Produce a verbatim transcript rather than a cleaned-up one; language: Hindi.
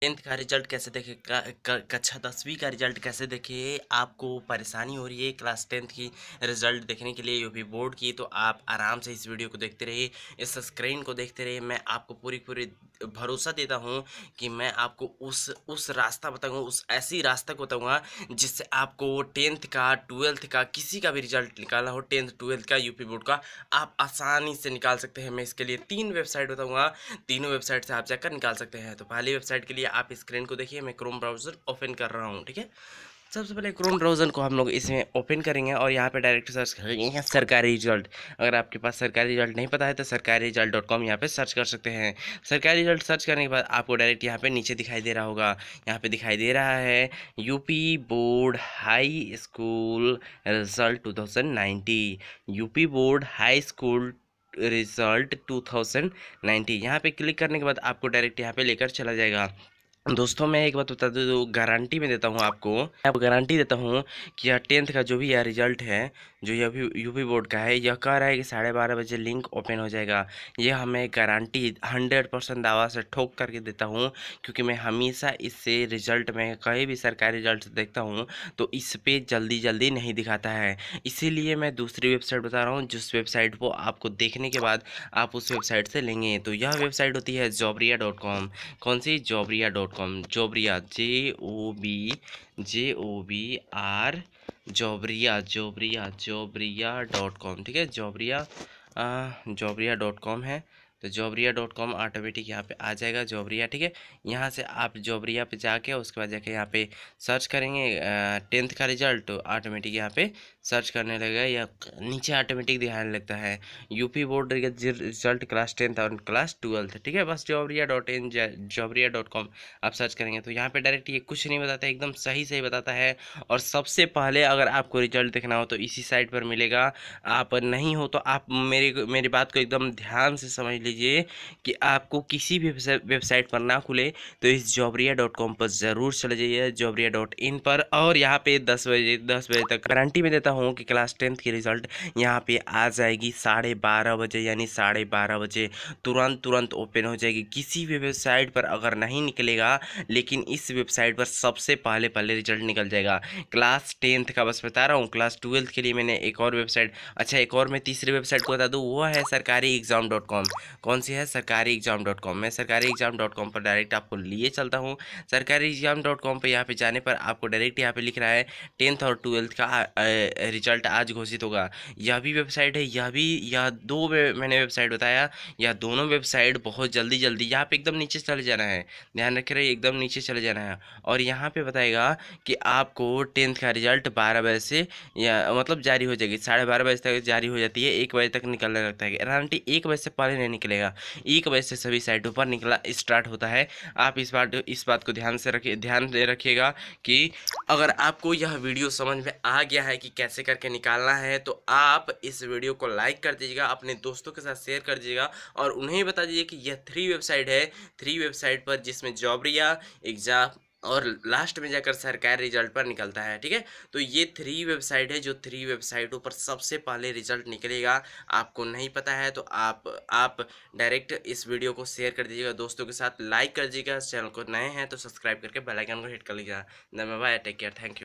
टेंथ का रिजल्ट कैसे देखे का, का, कक्षा दसवीं का रिजल्ट कैसे देखे। आपको परेशानी हो रही है क्लास टेंथ की रिजल्ट देखने के लिए यूपी बोर्ड की, तो आप आराम से इस वीडियो को देखते रहिए, इस स्क्रीन को देखते रहिए। मैं आपको पूरी पूरी भरोसा देता हूँ कि मैं आपको उस उस रास्ता बताऊँगा, उस ऐसी रास्ता को बताऊँगा जिससे आपको टेंथ का ट्वेल्थ का किसी का भी रिजल्ट निकालना हो, टेंथ ट्वेल्थ का यूपी बोर्ड का, आप आसानी से निकाल सकते हैं। मैं इसके लिए तीन वेबसाइट बताऊँगा, तीनों वेबसाइट से आप जाकर निकाल सकते हैं। तो पहली वेबसाइट के लिए आप स्क्रीन को देखिए, मैं क्रोम ब्राउज़र ओपन कर रहा हूँ, ठीक है। सबसे पहले क्रोम ब्राउज़र को हम लोग इसमें ओपन करेंगे और यहाँ पे डायरेक्ट सर्च करेंगे सरकारी रिजल्ट। अगर आपके पास सरकारी रिजल्ट नहीं पता है तो सरकारी रिजल्ट डॉट कॉम यहाँ पे सर्च कर सकते हैं। सरकारी रिजल्ट सर्च करने के बाद आपको डायरेक्ट यहाँ पे नीचे दिखाई दे रहा होगा, यहाँ पे दिखाई दे रहा है UP board high school result two thousand ninety, UP board high school result two thousand ninety. यहाँ पे क्लिक करने के बाद आपको डायरेक्ट यहाँ पे लेकर चला जाएगा। दोस्तों मैं एक बात बता दूँ, तो गारंटी में देता हूँ आपको, मैं गारंटी देता हूँ कि यह टेंथ का जो भी यह रिजल्ट है, जो यह यूपी बोर्ड का है, यह कह रहा है कि साढ़े बारह बजे लिंक ओपन हो जाएगा। यह हमें गारंटी हंड्रेड परसेंट दावा से ठोक करके देता हूँ, क्योंकि मैं हमेशा इससे रिजल्ट में कहीं भी सरकारी रिजल्ट देखता हूँ तो इस पर जल्दी जल्दी नहीं दिखाता है। इसीलिए मैं दूसरी वेबसाइट बता रहा हूँ, जिस वेबसाइट को आपको देखने के बाद आप उस वेबसाइट से लेंगे। तो यह वेबसाइट होती है जॉबरिया डॉट कॉम। कौन सी? Jobriya dot com. Jobriya, J O B J O B R Jobriya Jobriya Jobriya dot com, ठीक है। जॉबरिया जॉबरिया डॉट कॉम है, तो जॉबरिया डॉट कॉम ऑटोमेटिक यहाँ पे आ जाएगा, जॉबरिया, ठीक है। यहाँ से आप जॉबरिया पे जाके उसके बाद जाके यहाँ पे सर्च करेंगे टेंथ का रिजल्ट, तो ऑटोमेटिक यहाँ पे सर्च करने लगेगा या नीचे ऑटोमेटिक दिखाने लगता है UP board result class tenth और क्लास ट्वेल्थ, ठीक है। बस Jobriya dot in Jobriya dot com आप सर्च करेंगे तो यहाँ पे डायरेक्ट ये कुछ नहीं बताता है, एकदम सही सही बताता है। और सबसे पहले अगर आपको रिजल्ट देखना हो तो इसी साइट पर मिलेगा। आप नहीं हो तो आप मेरी मेरी बात को एकदम ध्यान से समझ लीजिए कि आपको किसी भी वेबसाइट पर ना खुले तो इस जॉबरिया डॉट कॉम पर ज़रूर चले जाइए, जॉबरिया डॉट इन पर। और यहाँ पे दस बजे दस बजे तक गारंटी में देता हूँ कि क्लास टेंथ की रिजल्ट यहाँ पे आ जाएगी साढ़े बारह बजे, यानी साढ़े बारह बजे तुरंत तुरंत ओपन हो जाएगी। किसी भी वेबसाइट पर अगर नहीं निकलेगा, लेकिन इस वेबसाइट पर सबसे पहले पहले रिजल्ट निकल जाएगा। क्लास टेंथ का बस बता रहा हूँ, क्लास ट्वेल्थ के लिए मैंने एक और वेबसाइट, अच्छा एक और मैं तीसरी वेबसाइट को बता दूँ, वो है सरकारी एग्ज़ाम डॉट कॉम। कौन सी है? सरकारी एग्ज़ाम डॉट कॉम। मैं सरकारी एग्ज़ाम डॉट कॉम पर डायरेक्ट आपको लिए चलता हूँ। सरकारी एग्ज़ाम डॉट कॉम पर यहाँ पे जाने पर आपको डायरेक्ट यहाँ पे लिख रहा है टेंथ और ट्वेल्थ का रिजल्ट आज घोषित होगा। यह भी वेबसाइट है, यह भी, यह दो मैंने वेबसाइट बताया, यह दोनों वेबसाइट बहुत जल्दी जल्दी, यहाँ पे एकदम नीचे चले जाना है, ध्यान रख रहे, एकदम नीचे चले जाना है। और यहाँ पे बताएगा कि आपको टेंथ का रिजल्ट बारह बजे से या मतलब जारी हो जाएगी, साढ़े बारह बजे तक जारी हो जाती है, एक बजे तक निकलने लगता है। गारंटी एक बजे से पहले नहीं निकलेगा, एक बजे से सभी साइटों पर निकला स्टार्ट होता है। आप इस बात इस बात को ध्यान से रखिए, ध्यान दे रखिएगा कि अगर आपको यह वीडियो समझ में आ गया है कि कैसे करके निकालना है, तो आप इस वीडियो को लाइक कर दीजिएगा, अपने दोस्तों के साथ शेयर कर दीजिएगा और उन्हें बता दीजिए कि यह थ्री वेबसाइट है, थ्री वेबसाइट पर जिसमें जॉबरिया एग्जाम और लास्ट में जाकर सरकारी रिजल्ट पर निकलता है, ठीक है। तो ये थ्री वेबसाइट है, जो थ्री वेबसाइटों पर सबसे पहले रिजल्ट निकलेगा। आपको नहीं पता है तो आप आप डायरेक्ट इस वीडियो को शेयर कर दीजिएगा दोस्तों के साथ, लाइक कर दीजिएगा, चैनल को नए हैं तो सब्सक्राइब करके बेल आइकन को हिट कर लीजिएगा। धन्यवाद, टेक केयर, थैंक यू।